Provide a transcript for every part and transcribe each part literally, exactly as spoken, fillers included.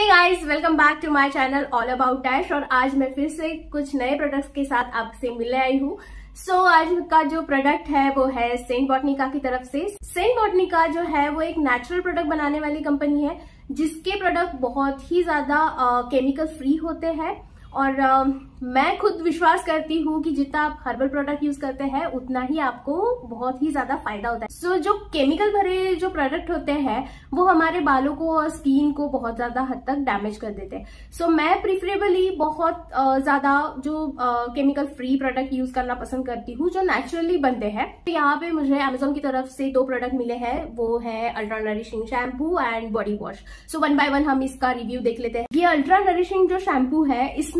Guys, welcome back to my channel all about dash. और आज मैं फिर से कुछ नए प्रोडक्ट्स के साथ आपसे मिलने आई हूँ। सो so, आज का जो प्रोडक्ट है वो है सेंट बॉटनिका की तरफ से। सेंट बॉटनिका जो है वो एक नेचुरल प्रोडक्ट बनाने वाली कंपनी है जिसके प्रोडक्ट बहुत ही ज्यादा केमिकल फ्री होते हैं। और आ, मैं खुद विश्वास करती हूँ कि जितना आप हर्बल प्रोडक्ट यूज करते हैं उतना ही आपको बहुत ही ज्यादा फायदा होता है। सो so, जो केमिकल भरे जो प्रोडक्ट होते हैं वो हमारे बालों को और स्किन को बहुत ज्यादा हद तक डैमेज कर देते हैं। सो so, मैं प्रिफरेबली बहुत ज्यादा जो केमिकल फ्री प्रोडक्ट यूज करना पसंद करती हूँ जो नेचुरली बनते हैं। तो यहाँ पे मुझे अमेजोन की तरफ से दो प्रोडक्ट मिले हैं, वो है ultra nourishing shampoo and body wash. So one by one हम इसका रिव्यू देख लेते हैं। ये अल्ट्रा नरिशिंग जो शैम्पू है इसमें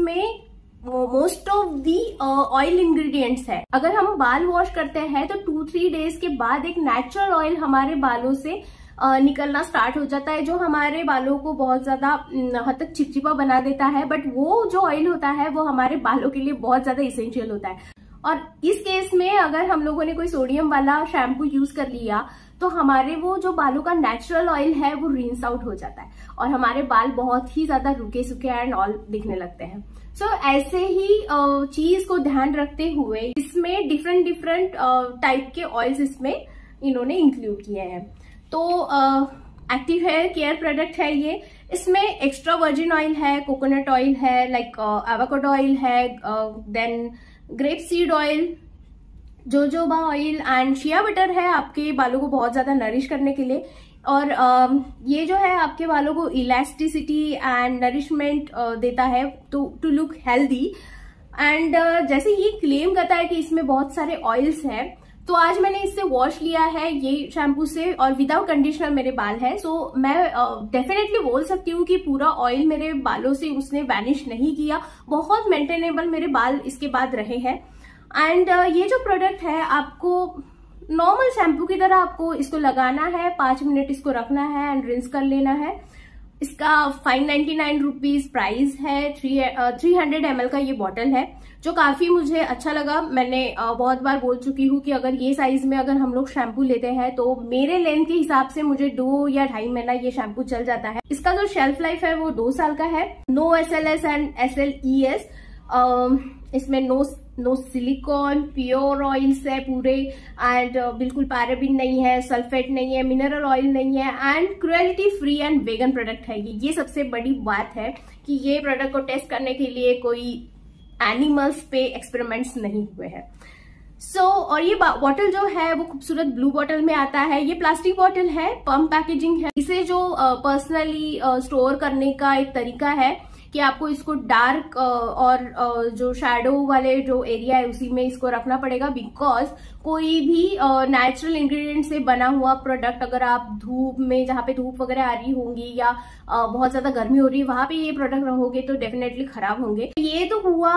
most of the oil ingredients है। अगर हम बाल वॉश करते हैं तो टू थ्री डेज के बाद एक नेचुरल ऑयल हमारे बालों से uh, निकलना स्टार्ट हो जाता है जो हमारे बालों को बहुत ज्यादा हद तक चिपचिपा बना देता है। बट वो जो ऑयल होता है वो हमारे बालों के लिए बहुत ज्यादा इसेंशियल होता है। और इस केस में अगर हम लोगों ने कोई सोडियम वाला शैम्पू यूज कर लिया तो हमारे वो जो बालों का नेचुरल ऑयल है वो रिंस आउट हो जाता है और हमारे बाल बहुत ही ज्यादा रुके सुखे एंड ऑल दिखने लगते हैं। सो so, ऐसे ही चीज को ध्यान रखते हुए इसमें डिफरेंट डिफरेंट टाइप के ऑयल्स इसमें इन्होंने इंक्लूड किए हैं। तो एक्टिव हेयर केयर प्रोडक्ट है ये। इसमें एक्स्ट्रा वर्जिन ऑयल है, कोकोनट ऑयल है, लाइक एवोकाडो ऑयल है, then grape seed oil, jojoba oil and shea butter है आपके बालों को बहुत ज्यादा नरिश करने के लिए। और uh, ये जो है आपके बालों को इलास्टिसिटी एंड नरिशमेंट uh, देता है to to look healthy. And जैसे ये क्लेम करता है कि इसमें बहुत सारे ऑयल्स हैं, तो आज मैंने इससे वॉश लिया है ये शैम्पू से और विदाउट कंडीशनर मेरे बाल है। सो so, मैं डेफिनेटली uh, बोल सकती हूँ कि पूरा ऑयल मेरे बालों से उसने वैनिश नहीं किया, बहुत मेंटेनेबल मेरे बाल इसके बाद रहे हैं। एंड uh, ये जो प्रोडक्ट है आपको नॉर्मल शैम्पू की तरह आपको इसको लगाना है, पांच मिनट इसको रखना है एंड रिंस कर लेना है। इसका five ninety nine rupees price है। Three three hundred M L का ये बॉटल है जो काफी मुझे अच्छा लगा। मैंने uh, बहुत बार बोल चुकी हूँ कि अगर ये साइज में अगर हम लोग शैम्पू लेते हैं तो मेरे लेंथ के हिसाब से मुझे दो या ढाई महीना ये शैम्पू चल जाता है। इसका जो शेल्फ लाइफ है वो दो साल का है। No S L S and S L E S, इसमें no no silicone, pure oils है पूरे एंड uh, बिल्कुल पैराबिन नहीं है, सल्फेट नहीं है, मिनरल ऑयल नहीं है and cruelty free and vegan product है ये। ये सबसे बड़ी बात है कि ये प्रोडक्ट को टेस्ट करने के लिए कोई एनिमल्स पे एक्सपेरिमेंट्स नहीं हुए हैं। सो so, और ये बॉटल जो है वो खूबसूरत ब्लू बॉटल में आता है। ये प्लास्टिक बॉटल है, पंप पैकेजिंग है। इसे जो पर्सनली स्टोर करने का एक तरीका है कि आपको इसको डार्क और जो शैडो वाले जो एरिया है उसी में इसको रखना पड़ेगा, बिकॉज कोई भी नेचुरल इंग्रेडिएंट से बना हुआ प्रोडक्ट अगर आप धूप में, जहाँ पे धूप वगैरह आ रही होंगी या बहुत ज्यादा गर्मी हो रही है वहां पे ये प्रोडक्ट रहोगे तो डेफिनेटली खराब होंगे। ये तो हुआ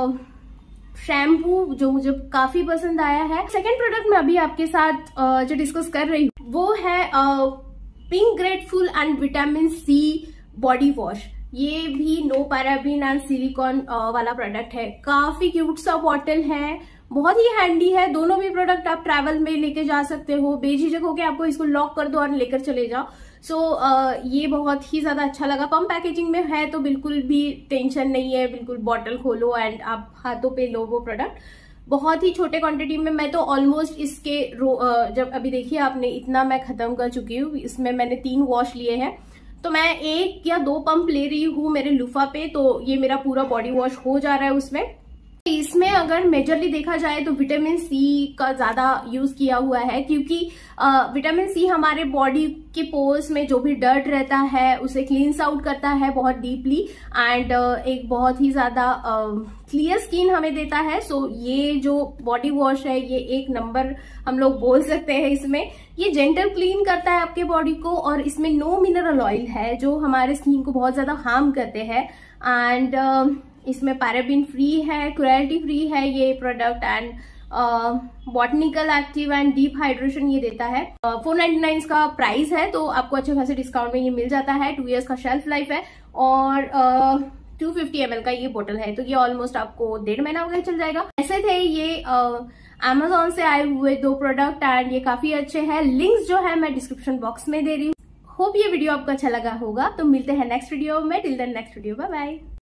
शैम्पू जो मुझे काफी पसंद आया है। सेकेंड प्रोडक्ट मैं अभी आपके साथ जो डिस्कस कर रही हूँ वो है pink grateful and vitamin C body wash. ये भी नो पैराबिन एंड सिलिकॉन वाला प्रोडक्ट है। काफी क्यूट सा बॉटल है, बहुत ही हैंडी है। दोनों भी प्रोडक्ट आप ट्रैवल में लेके जा सकते हो, बेझिझक होके आपको इसको लॉक कर दो और लेकर चले जाओ। सो so, uh, ये बहुत ही ज्यादा अच्छा लगा। पंप पैकेजिंग में है तो बिल्कुल भी टेंशन नहीं है, बिल्कुल बॉटल खोलो एंड आप हाथों पे लो वो प्रोडक्ट। बहुत ही छोटे क्वांटिटी में, मैं तो ऑलमोस्ट इसके uh, जब अभी देखिए आपने इतना मैं खत्म कर चुकी हूँ। इसमें मैंने तीन वॉश लिए हैं तो मैं एक या दो पंप ले रही हूँ मेरे लुफा पे, तो ये मेरा पूरा बॉडी वॉश हो जा रहा है उसमें। इसमें अगर मेजरली देखा जाए तो विटामिन सी का ज्यादा यूज किया हुआ है क्योंकि विटामिन सी हमारे बॉडी के पोर्स में जो भी डर्ट रहता है उसे क्लींस आउट करता है बहुत डीपली एंड uh, एक बहुत ही ज्यादा क्लियर स्किन हमें देता है। सो so, ये जो बॉडी वॉश है ये एक नंबर हम लोग बोल सकते हैं। इसमें ये जेंटल क्लीन करता है आपके बॉडी को और इसमें नो मिनरल ऑयल है जो हमारे स्किन को बहुत ज्यादा हार्म करते हैं एंड uh, इसमें पैराबिन फ्री है, क्रुएल्टी फ्री है ये product and botanical active and deep hydration ये देता है। फोर नाइन्टी नाइन का प्राइस है तो आपको अच्छे खासे डिस्काउंट में ये मिल जाता है। टू इयर्स का शेल्फ लाइफ है और टू फिफ्टी एम एल का ये बोतल है तो ये ऑलमोस्ट आपको डेढ़ महीना वगैरह चल जाएगा। ऐसे थे ये अमेजोन uh, से आए हुए दो प्रोडक्ट एंड ये काफी अच्छे हैं। लिंक्स जो है मैं डिस्क्रिप्शन बॉक्स में दे रही हूँ। होप ये वीडियो आपको अच्छा लगा होगा। तो मिलते हैं नेक्स्ट वीडियो में। Till then next video, bye bye.